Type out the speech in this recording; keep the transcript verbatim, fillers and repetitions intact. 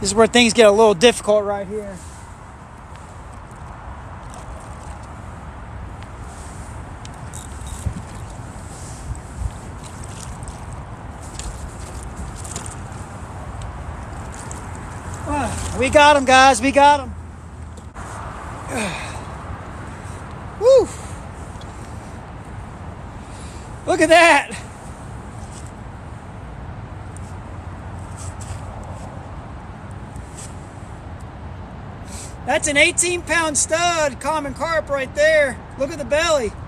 This is where things get a little difficult right here. We got him, guys. We got him. Woo! Look at that. That's an eighteen pound stud common carp right there. Look at the belly.